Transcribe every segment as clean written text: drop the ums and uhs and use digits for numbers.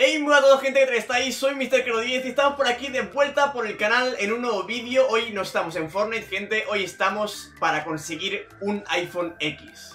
Hey, muy a todos, gente, que tal estáis, soy MrKero10 y estamos por aquí de vuelta por el canal en un nuevo vídeo. Hoy no estamos en Fortnite, gente, hoy estamos para conseguir un iPhone X.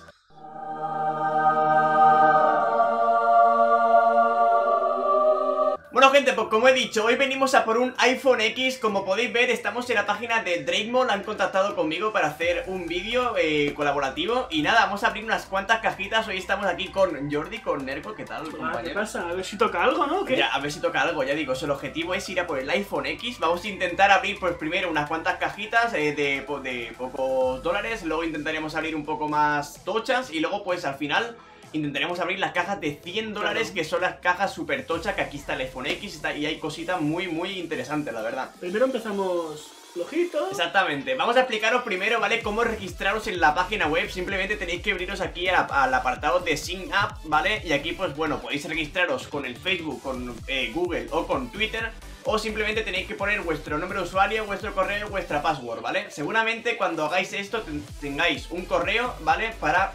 Bueno, gente, pues como he dicho, hoy venimos a por un iPhone X. Como podéis ver, estamos en la página de Drakemall. Han contactado conmigo para hacer un vídeo colaborativo. Y nada, vamos a abrir unas cuantas cajitas. Hoy estamos aquí con Jordi, con Nerko. ¿Qué tal, compañero? ¿Qué pasa? A ver si toca algo, ¿no? ¿Qué? Ya, a ver si toca algo, ya digo. El objetivo es ir a por el iPhone X. Vamos a intentar abrir, pues primero unas cuantas cajitas de pocos dólares. Luego intentaremos abrir un poco más tochas. Y luego, pues al final intentaremos abrir las cajas de 100 dólares, claro, que son las cajas super tochas, que aquí está el iPhone X y hay cositas muy interesantes, la verdad. Primero empezamos flojito. Exactamente, vamos a explicaros primero, ¿vale? Cómo registraros en la página web. Simplemente tenéis que abriros aquí al apartado de Sign Up, ¿vale? Y aquí, pues bueno, podéis registraros con el Facebook, con Google o con Twitter. O simplemente tenéis que poner vuestro nombre de usuario, vuestro correo, vuestra password, ¿vale? Seguramente cuando hagáis esto tengáis un correo, ¿vale? Para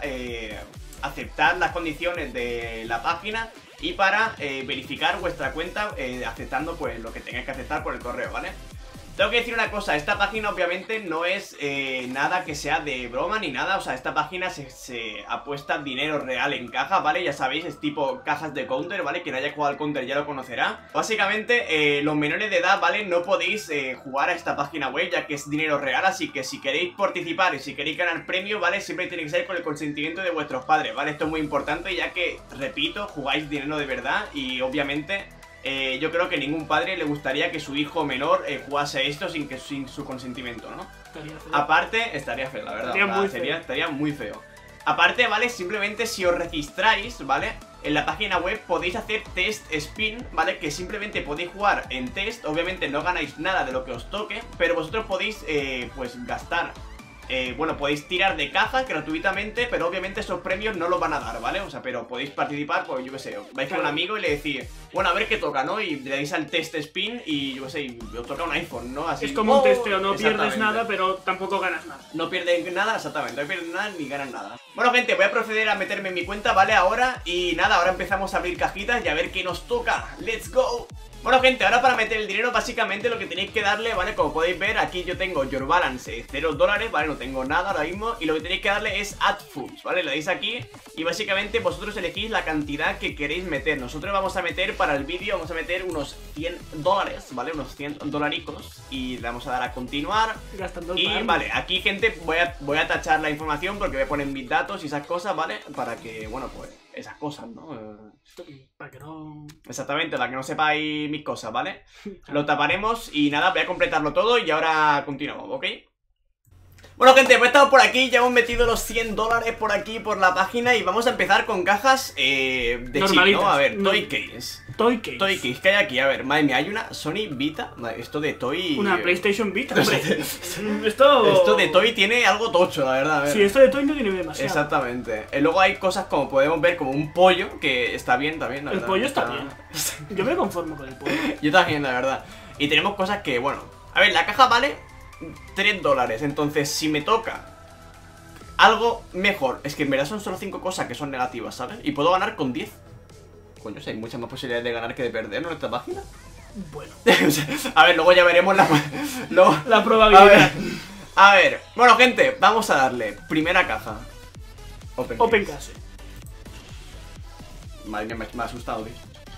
aceptar las condiciones de la página y para verificar vuestra cuenta aceptando pues lo que tengáis que aceptar por el correo, ¿vale? Tengo que decir una cosa, esta página obviamente no es nada que sea de broma ni nada. O sea, esta página se apuesta dinero real en caja, ¿vale? Ya sabéis, es tipo cajas de Counter, ¿vale? Quien haya jugado al Counter ya lo conocerá. Básicamente, los menores de edad, ¿vale? No podéis jugar a esta página web, ya que es dinero real. Así que si queréis participar y si queréis ganar premio, ¿vale? Siempre tiene que ser con el consentimiento de vuestros padres, ¿vale? Esto es muy importante, ya que, repito, jugáis dinero de verdad y obviamente yo creo que ningún padre le gustaría que su hijo menor jugase esto sin su consentimiento, ¿no? Estaría feo. Aparte, estaría feo, la verdad. Estaría muy feo. Aparte, ¿vale? Simplemente si os registráis, ¿vale? En la página web podéis hacer test spin, ¿vale? Que simplemente podéis jugar en test. Obviamente no ganáis nada de lo que os toque, pero vosotros podéis, pues, gastar. Bueno, podéis tirar de caja gratuitamente, pero obviamente esos premios no los van a dar, ¿vale? O sea, pero podéis participar, pues yo qué sé, vais con un amigo y le decís, bueno, a ver qué toca, ¿no? Y le dais al test spin y yo qué sé, y os toca un iPhone, ¿no? Así, es como un testeo, no pierdes nada, pero tampoco ganas nada. No pierdes nada, exactamente, no pierdes nada ni ganas nada. Bueno, gente, voy a proceder a meterme en mi cuenta, ¿vale? Ahora, y nada, ahora empezamos a abrir cajitas y a ver qué nos toca. ¡Let's go! Bueno, gente, ahora para meter el dinero básicamente lo que tenéis que darle, ¿vale? Como podéis ver, aquí yo tengo Your Balance 0 dólares, ¿vale? No tengo nada ahora mismo. Y lo que tenéis que darle es Add Funds, ¿vale? Le dais aquí y básicamente vosotros elegís la cantidad que queréis meter. Nosotros vamos a meter para el vídeo, vamos a meter unos 100 dólares, ¿vale? Unos 100 dolaricos. Y le vamos a dar a continuar. Gastando y vale, aquí, gente, voy a tachar la información porque voy a poner mis datos y esas cosas, ¿vale? Para que, bueno, pues esas cosas, ¿no? Para que no... Exactamente, para que no sepáis mis cosas, ¿vale? Lo taparemos y nada, voy a completarlo todo y ahora continuamos, ¿ok? Bueno, gente, pues estamos por aquí, ya hemos metido los 100 dólares por aquí, por la página. Y vamos a empezar con cajas de chip, ¿no? A ver, Toy Case. Toy Case. Toy Case, ¿qué hay aquí? A ver, madre mía, hay una Sony Vita. Madre, esto de Toy... Una PlayStation Vita, hombre. Esto de Toy tiene algo tocho, la verdad, a ver. Sí, esto de Toy no tiene demasiado. Exactamente. Luego hay cosas como podemos ver, como un pollo, que está bien también, la El verdad. pollo está bien. Yo me conformo con el pollo. Yo también, la verdad. Y tenemos cosas que, bueno, a ver, la caja vale 3 dólares. Entonces, si me toca algo mejor, es que en verdad son solo 5 cosas que son negativas, ¿sabes? Y puedo ganar con 10. Coño, si hay muchas más posibilidades de ganar que de perder, ¿no? En esta página. Bueno. A ver, luego ya veremos la probabilidad. A ver, bueno, gente, vamos a darle primera caja. Open Case. Madre mía, me ha asustado, tío.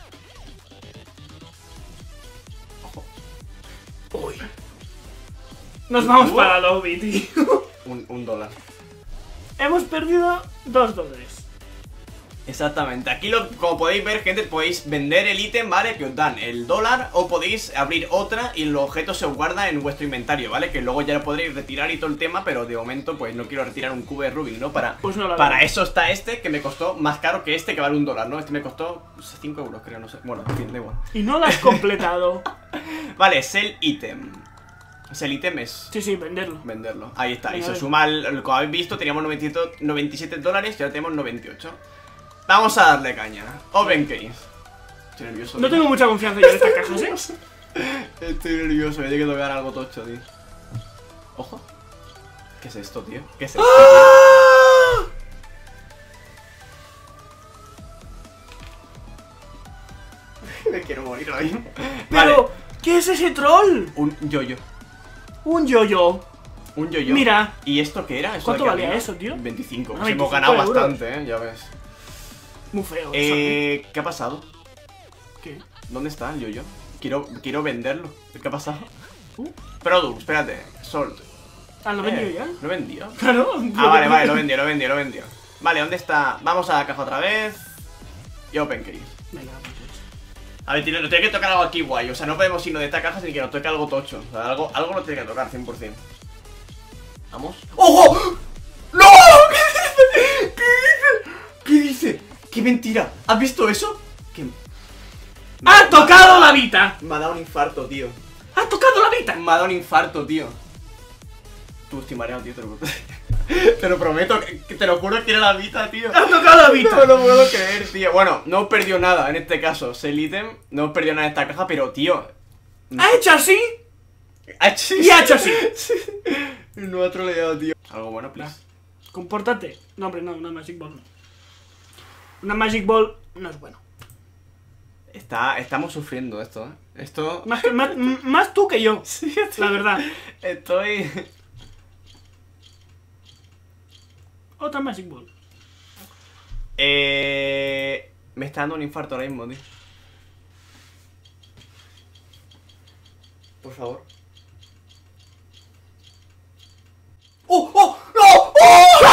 Ojo. Uy. Nos vamos para la lobby, tío. Un dólar. Hemos perdido 2 dólares. Exactamente, aquí como podéis ver, gente, podéis vender el ítem, ¿vale? Que os dan el dólar, o podéis abrir otra y el objeto se os guarda en vuestro inventario, ¿vale? Que luego ya lo podréis retirar y todo el tema, pero de momento pues no quiero retirar un cubo de Rubik, ¿no? Para eso está este, que me costó más caro que este, que vale $1, ¿no? Este me costó 5 euros, creo, no sé. Bueno, en fin, da igual. Y no lo has completado. Vale, sell item. El ítem es... Sí, venderlo. Venderlo, ahí está. Y se suma, como habéis visto, teníamos 97 dólares y ahora tenemos 98. Vamos a darle caña. Open Case. Estoy nervioso. No tengo mucha confianza yo en estas cajas, Estoy nervioso, me tiene que tocar algo tocho, tío. Ojo. ¿Qué es esto, tío? ¿Qué es esto? ¡Ah! Me quiero morir ahora mismo. Pero, Vale. ¿qué es ese troll? Un yo-yo. Un yo-yo. Un yo-yo. Mira. ¿Y esto qué era? ¿Eso ¿Cuánto de aquí valía arriba? eso, tío? 25. Ah, Pues hemos 25 ganado euros. bastante, ya ves. Muy feo. ¿Sabes? ¿Qué ha pasado? ¿Qué? ¿Dónde está el yo-yo? Quiero venderlo. ¿Qué ha pasado? Uh. Product, espérate. Sold. Ah, ¿lo vendió ya? ¿Lo he vendido? Claro. Ah, vale, lo he vendido. Vale, ¿dónde está? Vamos a la caja otra vez. Y open case. Venga, pues. A ver, tío, nos tiene que tocar algo aquí guay. O sea, no podemos irnos de esta caja sin que nos toque algo tocho. O sea, algo nos tiene que tocar, 100%. Vamos. ¡Ojo! ¡No! ¿Qué dice? ¡Qué mentira! ¿Has visto eso? ¿Qué? ¡Ha tocado la Vita! Me ha dado un infarto, tío. ¡Ha tocado la Vita! Me ha dado un infarto, tío. Tú estoy mareado, tío, te lo prometo, que te lo juro que era la Vita, tío. ¡Ha tocado la Vita! No lo puedo creer, tío. Bueno, no hemos perdido nada en este caso. Es el ítem, no hemos perdido nada en esta caja, pero, tío. ¡Ha hecho así! Y ha hecho así. No ha troleado, tío. Algo bueno, please. Compórtate. No, hombre, no, una Magic Ball no. Una Magic Ball no es bueno. Estamos sufriendo esto, ¿eh? Esto... Más tú que yo, Sí, la verdad. Estoy... Otra Magic Ball. Me está dando un infarto ahora mismo, tío. Por favor. ¡Oh! ¡Oh! ¡No! ¡Oh!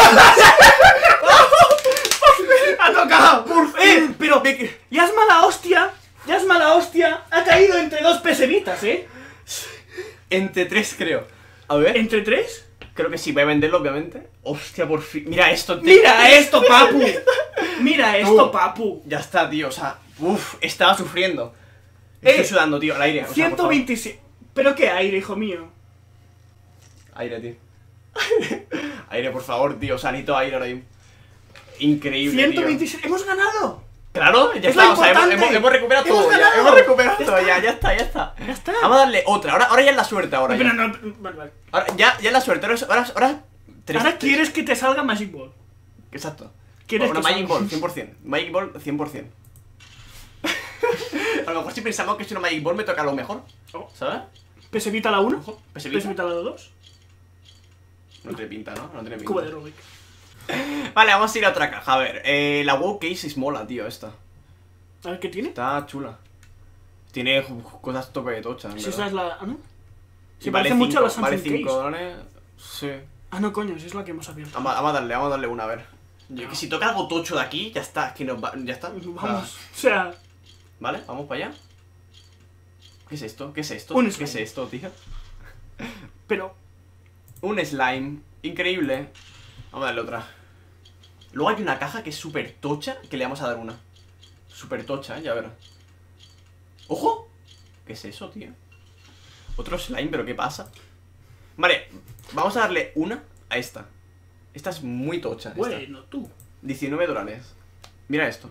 ¡Ha tocado! ¡Por fin! Pero, ya es mala hostia. Ya es mala hostia. Ha caído entre dos pesevitas, ¿eh? Entre 3, creo. A ver. ¿Entre tres? Creo que sí, voy a venderlo, obviamente. Hostia, por fin. Mira esto, tío. ¡Mira esto, papu! ¡Mira esto, papu! Ya está, tío. O sea, uff, estaba sufriendo. Estoy sudando, tío, al aire. O sea, por favor. 127. ¿Pero qué aire, hijo mío? Aire, tío. Aire, por favor, tío. Salito aire ahora mismo. Increíble, 127. ¡Hemos ganado! tío. Claro, ya Es está. lo O sea, importante. hemos recuperado Hemos todo. Ya, ganado. hemos recuperado Ya todo. está. Ya está. Ya está. Vamos a darle otra. Ahora ya es la suerte. Ahora Pero ya. no. Vale. Ahora, ya es la suerte. Ahora Ahora quieres que te salga Magic Ball. Exacto. ¿Quieres Una que Magic salga? Ball, 100%. Magic Ball, 100%. A lo mejor si pensamos que es una Magic Ball me toca lo mejor. Oh. ¿Sabes? ¿Pesevita la 1? Pesevita. la 2? No tiene pinta, ¿no? No tiene pinta. Cubo de Rubik. Vale, vamos a ir a otra caja. A ver, la WoW Case es mola, tío, esta. A ver, ¿qué tiene? Está chula. Tiene cosas tope de tochas, Si ¿verdad? esa es la... ¿Ah, no? Y Se parece mucho a la Samsung vale Case. 5 dólares. Sí. Ah, no, coño, si es la que hemos abierto. Vamos a darle una, a ver. Yo, que si toca algo tocho de aquí, ya está. Que nos va, ya está. Vamos, o sea... Vale, vamos para allá. ¿Qué es esto? ¿Qué es esto? Un ¿Qué slime. es esto, tío? Pero... Un slime. Increíble. Vamos a darle otra. Luego hay una caja que es súper tocha, que le vamos a dar una. Súper tocha, ya verás. ¡Ojo! ¿Qué es eso, tío? Otro slime, ¿pero qué pasa? Vale, vamos a darle una a esta. Esta es muy tocha. esta. Bueno, tú. 19 dólares. Mira esto.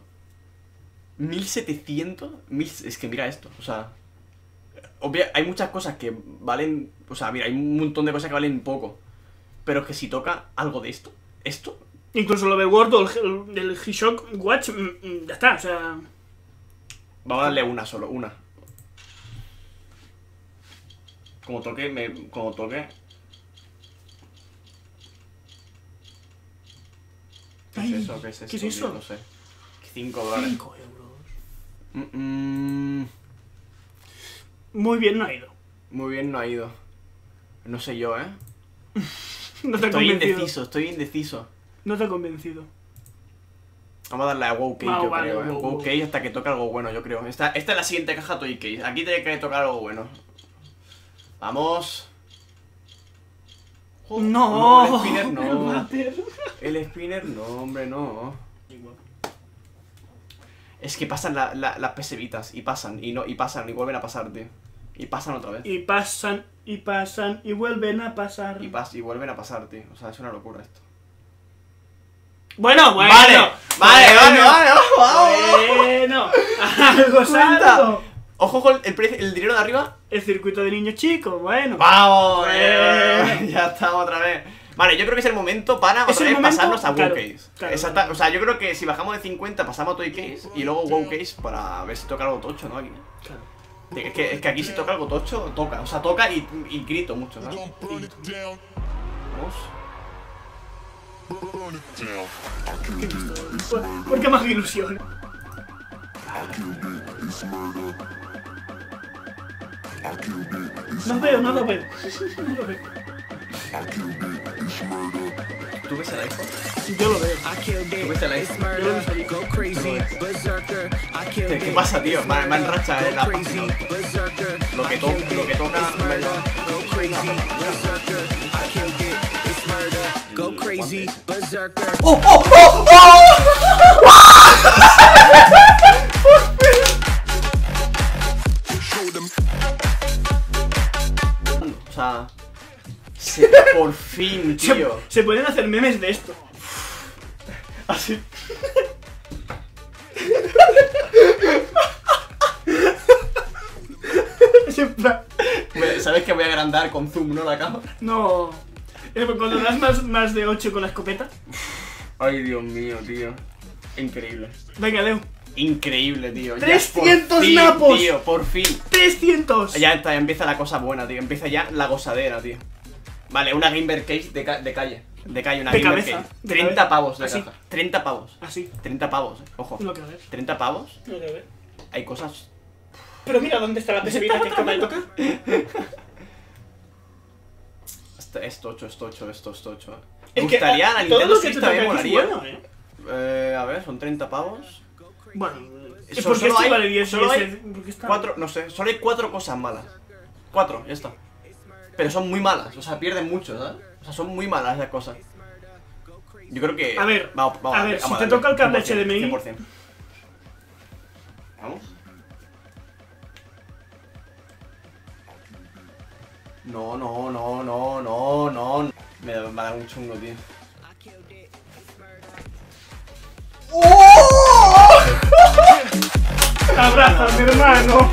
1700. Es que mira esto. O sea, hay muchas cosas que valen. O sea, mira, hay un montón de cosas que valen poco. Pero es que si toca algo de esto. Esto. Incluso lo de Word o del G-Shock Watch, ya está, o sea... Vamos a darle una solo, una. Como toque, como toque. ¿Qué Ay, es eso? ¿Qué es eso? ¿qué es eso? Tío? No sé. 5 dólares. 5 euros. Muy bien no ha ido. Muy bien no ha ido. No sé yo, ¿eh? No te ha Estoy convencido. estoy indeciso. No te ha convencido. Vamos a darle a WoW Case, Vamos, yo vale, creo, ¿eh? WoW, WoW WoW. Case hasta que toque algo bueno, yo creo. Esta es la siguiente caja Toy Case. Aquí tiene que tocar algo bueno. Vamos. Oh, No, el spinner no. el váter. El spinner no, hombre, no. Es que pasan las pesevitas y pasan y pasan y vuelven a pasar, tío. Y pasan otra vez. Y pasan, y vuelven a pasar. Y vuelven a pasar, tío. O sea, es una locura esto. Bueno, Vale, vamos. Bueno, algo es algo. Ojo con el dinero de arriba. El circuito de niños chicos, bueno. ¡Vamos! Bueno. Ya estamos otra vez. Vale, yo creo que es el momento para Es otra el vez momento, pasarnos a claro, WoW Case. claro, Exacta, claro. o sea, yo creo que si bajamos de 50 pasamos a Toy Case y luego WoW Case para ver si toca algo tocho, ¿no? Aquí. Claro. Es que aquí si toca algo tocho, toca. O sea, toca y grito mucho, ¿sabes? Vamos. ¿Por qué más ilusión? No veo, no lo veo. No lo veo. ¿Tú ves el iPhone? Yo lo veo. ¿Tú ves el iPhone? Yo lo sabía. ¿Qué pasa, tío? Me enracha la página. Lo que toca, me lleva. Go crazy, berserker. ¡Oh, oh, oh, oh! O sea, por fin, tío. Se pueden hacer memes de esto. Así. Es en plan. ¿Sabes que voy a agrandar con zoom, no, la cámara? No. Cuando das más de 8 con la escopeta. Ay, Dios mío, tío. Increíble. Venga, Leo. Increíble, tío. Ya, 300 por fin, napos. tío, por fin. 300. Ya está, ya empieza la cosa buena, tío. Empieza ya la gozadera, tío. Vale, una gamer case de calle. De calle, una De gamer cabeza, case. de 30 cabeza. pavos de Así. caja. 30 pavos. Así. 30 pavos, ojo. No lo quiero ver. 30 pavos. No lo quiero ver. Hay cosas. Pero mira dónde está la pesevita que acaba de tocar. Esto 8. Es Me que, gustaría la todo Nintendo lo que Switch te también toca aquí es molaría. bueno, A ver, son 30 pavos. Bueno, Eso ¿por qué solo este hay- vale 10 solo y hay ese? ¿Por qué está? 4, no sé, solo hay 4 cosas malas. 4, ya está. Pero son muy malas, o sea, pierden mucho, ¿sabes? O sea, son muy malas esas cosas. Yo creo que. A ver, vamos a ver, vamos si te darle, toca el cable 100%, HDMI. 100%. Vamos. No. Me va a dar un chungo, tío. Abrázame, hermano.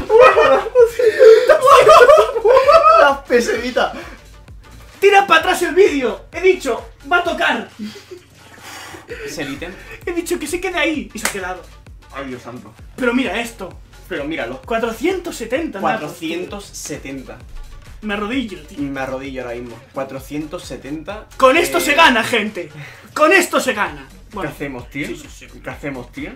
¡Las pesevitas! Tira para atrás el vídeo. He dicho, va a tocar. Es el ítem. He dicho que se quede ahí. Y se ha quedado. Ay, Dios santo. Pero mira esto. Pero míralo. 470. napos, 470. tío. Me arrodillo, tío. Me arrodillo ahora mismo. 470. Con esto se gana, gente. Con esto se gana. ¿Qué Bueno, hacemos, tío? sí. ¿Qué hacemos, tío?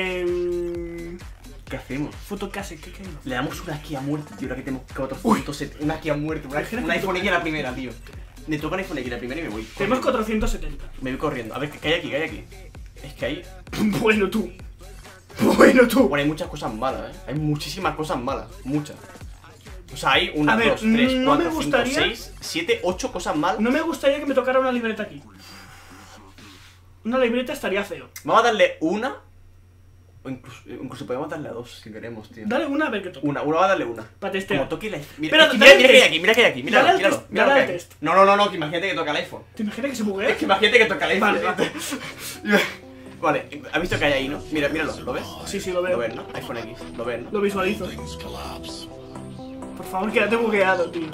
¿Qué hacemos? Fotocase, ¿qué queremos? Le damos una aquí a muerte, tío, ahora que tenemos 470. Una aquí a muerte, una iPhone X la primera, tío. Me toca un iPhone X la primera y me voy. Tenemos corriendo. 470. Me voy corriendo. A ver, ¿qué hay aquí? Es que hay. Bueno, tú. Bueno, tú. Bueno, hay muchas cosas malas, Hay muchísimas cosas malas. Muchas. O sea, hay 1, A ver, 2, 3, no 4, me 5, gustaría- 6, 7, 8 cosas malas. No me gustaría que me tocara una libreta aquí. Una libreta estaría feo. Vamos a darle una. O incluso podemos darle a 2 si queremos, tío. Dale una a ver qué toca. Una va a darle una. Para testear. Como toque el iPhone. Mira, Pero es que dale mira al que hay test. aquí, mira que hay aquí. Míralo, Dale al míralo. test, Míralo dale que al hay. test. No, que imagínate que toca el iPhone. ¿Te imaginas que se buguea? Es que imagínate que toca el iPhone. Vale, vale. Vale, ¿has visto que hay ahí, no? Míralo, ¿lo ves? Sí, lo Lo veo. ves, ¿no? iPhone X, lo ves, ¿no? Lo visualizo. Por favor, quédate bugueado, tío.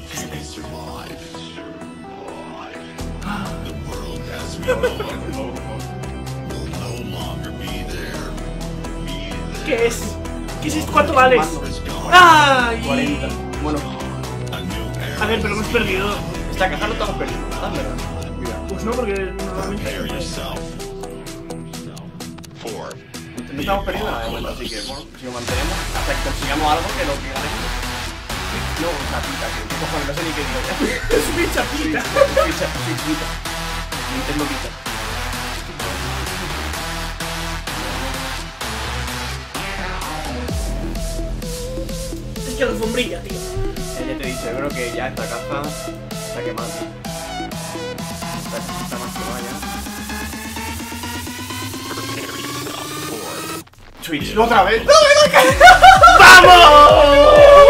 ¿Qué es? ¿Qué es esto? ¿Cuánto vales? ¡Ay! 40. Bueno, A ver, pero hemos perdido. esta caja no estamos perdiendo nada, ¿verdad? Mira. Pues no, porque normalmente. No estamos perdiendo nada de momento, así que bueno, si lo mantenemos hasta que consigamos algo que lo que ganemos. No, chapita, tío. ¿Qué cojones? No sé ni qué digo ya. Es mi chapita. Vita. Nintendo Vita. Es que la alfombrilla, tío. Ya te he dicho, yo creo que ya esta caja está quemada, tío. Está más quemada ya. Switch, otra vez. ¡Vamos!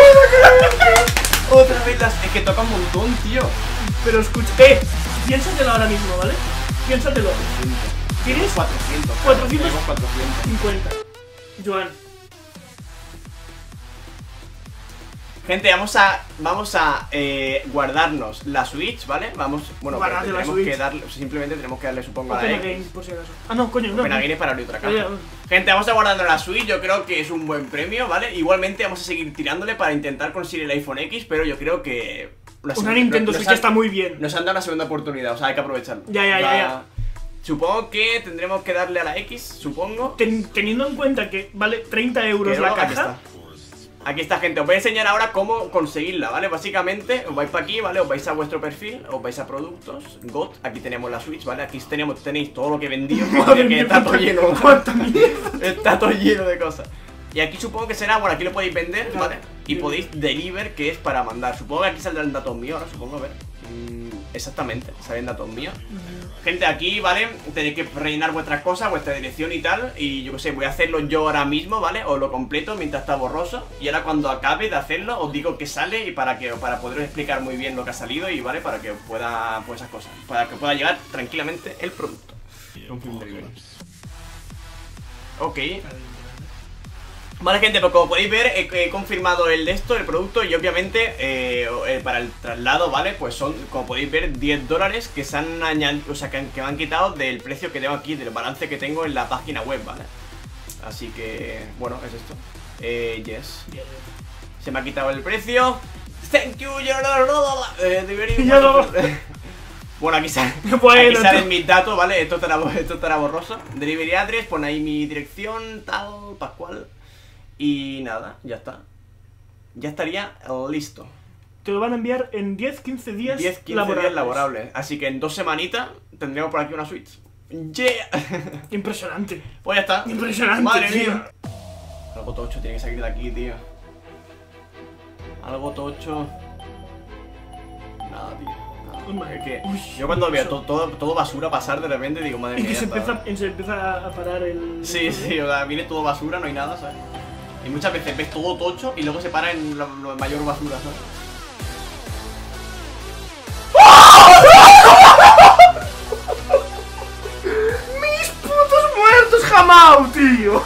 Otra vez las. Es que toca un montón, tío. Pero escucha, piénsatelo ahora mismo, ¿vale? Piénsatelo. ¿Tienes? 400. 400. Tenemos 400. 50. Joan. Gente, vamos a guardarnos la Switch, ¿vale? Bueno, Guardate la tenemos Switch. que darle, simplemente tenemos que darle, supongo, a la Open X. again, por si acaso. Ah, no, coño, no. Open again es para abrir otra caja. Ya. Gente, vamos a guardarnos la Switch, yo creo que es un buen premio, ¿vale? Igualmente vamos a seguir tirándole para intentar conseguir el iPhone X, pero yo creo que... Una Nintendo Switch está muy bien. Nos han dado una segunda oportunidad, o sea, hay que aprovecharlo. Ya. Supongo que tendremos que darle a la X, supongo. Teniendo en cuenta que vale 30 euros Pero la aquí caja. está. Aquí está, gente, os voy a enseñar ahora cómo conseguirla, ¿vale? Básicamente, os vais para aquí, ¿vale? Os vais a vuestro perfil, os vais a productos, GOT, aquí tenemos la Switch, ¿vale? Aquí tenéis todo lo que he vendido, Madre que mía, está todo lleno. cuánta mierda. Está todo lleno de cosas. Y aquí supongo que será, bueno, aquí lo podéis vender, Claro. ¿vale? Y podéis deliver, que es para mandar. Supongo que aquí saldrán datos míos, ahora supongo, a ver. Exactamente, salen datos míos. Gente, aquí, ¿vale? Tenéis que rellenar vuestras cosas, vuestra dirección y tal. Y yo qué sé, voy a hacerlo yo ahora mismo, ¿vale? Os lo completo mientras está borroso. Y ahora cuando acabe de hacerlo, os digo que sale y para poderos explicar muy bien lo que ha salido y, ¿vale? Para que pueda, pues esas cosas. Para que pueda llegar tranquilamente el producto. Un film delivery. Ok. Vale, gente, pues como podéis ver, he confirmado el producto y obviamente para el traslado, ¿vale? Pues son, como podéis ver, $10 que se han añadido, o sea, que me han quitado del precio que tengo aquí, del balance que tengo en la página web, ¿vale? Así que, bueno, es esto. Yes. Se me ha quitado el precio. Thank you, Bueno, aquí salen mis datos, ¿vale? Esto estará borroso. Delivery address, pon ahí mi dirección, tal, Pascual. Y nada, ya está. Ya estaría listo. Te lo van a enviar en 10-15 días 10-15 días laborables. Así que en 2 semanitas tendremos por aquí una Switch. ¡Yeah! Impresionante. Pues ya está. Impresionante, Madre tío. mía. Algo tocho tiene que salir de aquí, tío. Algo tocho. Nada, tío. Hombre, Es que uy, yo cuando veo mucho. todo basura pasar de repente digo, madre Y mía. que se ya está. empieza a parar el... Sí, o sea, viene todo basura, no hay nada, ¿sabes? Y muchas veces ves todo tocho y luego se para en la mayor basura, ¿sabes? ¡Mis putos muertos jamás, tío!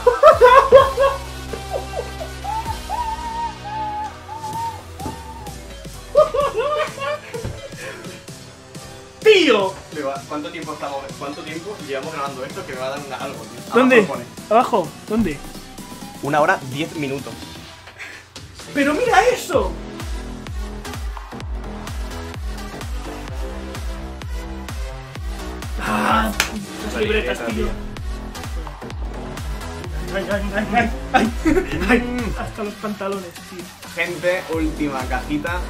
¡Tío! ¿Cuánto tiempo llevamos grabando esto que me va a dar algo, tío? ¿Dónde? Abajo pone. ¿Abajo? ¿Dónde? 1 hora 10 minutos. ¡Pero mira eso! ¡Ah! Las libretas, tío. ¡Ay! Hasta los pantalones, tío. Gente, última cajita.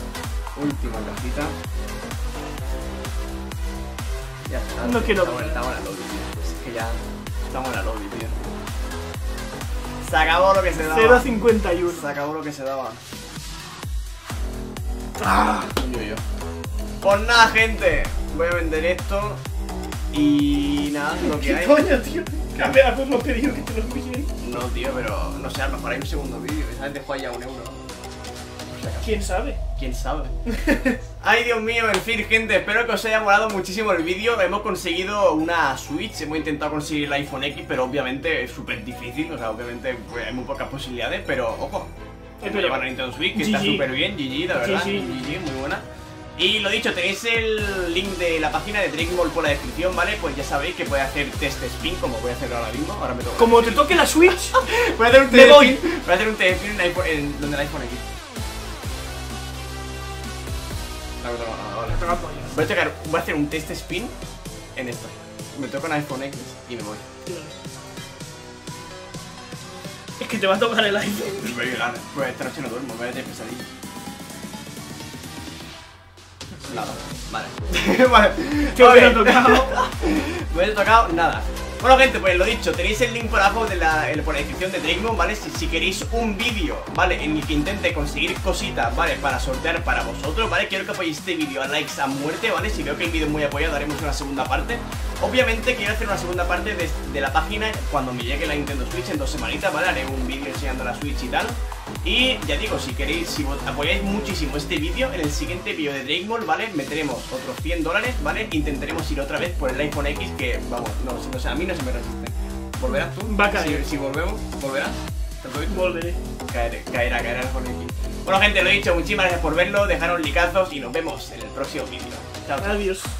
Ya está. No quiero Estamos en la lobby, tío. Es que ya estamos en la lobby, tío. Se acabó lo que se daba. 0.51. Se acabó lo que se daba. ¡Ah! Yo. Pues nada, gente. Voy a vender esto. Y nada, lo que ¿Qué hay. coño, tío? A ver, hemos pedido que te lo envíen. No, tío, pero no sé, a lo mejor hay un segundo vídeo. Esa gente juega ya €1. Por si acaso. ¿Quién sabe? ¿Quién sabe? Ay, Dios mío, en fin, gente, espero que os haya molado muchísimo el vídeo. Hemos conseguido una Switch, hemos intentado conseguir el iPhone X, pero obviamente es súper difícil. O sea, obviamente pues, hay muy pocas posibilidades, pero ojo, que me llevan a Nintendo Switch, que está GG. súper bien, GG, la verdad, Sí. GG, muy buena. Y lo dicho, tenéis el link de la página de Drake Mall por la descripción, ¿vale? Pues ya sabéis que podéis hacer test spin, como voy a hacerlo ahora mismo. Ahora me toca. Como te toque la Switch, Voy a hacer un Me test voy. spin. Voy a hacer un test spin en donde el iPhone X. Vale. Voy a hacer un test spin en esto. Me toca un iPhone X y me voy. es que te va a tocar el iPhone. Me voy a llegar. Pues esta noche no duermo, me voy a tener pesadilla. Nada, vale. Vale. ¿Qué Ok. hubiera tocado? Me hubiera tocado nada. Bueno, gente, pues lo dicho, tenéis el link por abajo por la descripción de Drake Mall, ¿vale? Si queréis un vídeo, ¿vale? En el que intente conseguir cositas, ¿vale? Para sortear para vosotros, ¿vale? Quiero que apoyéis este vídeo a likes a muerte, ¿vale? Si veo que el vídeo es muy apoyado, haremos una segunda parte. Obviamente quiero hacer una segunda parte de la página cuando me llegue la Nintendo Switch en 2 semanitas, ¿vale? Haré un vídeo enseñando la Switch y tal. Y ya digo, si queréis, si apoyáis muchísimo este vídeo, en el siguiente vídeo de Drake Mall, ¿vale? Meteremos otros $100, ¿vale? Intentaremos ir otra vez por el iPhone X, que, vamos, no sé, a mí no se me resiste. ¿Volverás tú? Va a caer. Si volvemos, ¿volverás? ¿Te lo doy? Volveré. Caerá el iPhone X. Bueno gente, lo he dicho, muchísimas gracias por verlo, dejaros likazos y nos vemos en el próximo vídeo. Chao, chao. Adiós.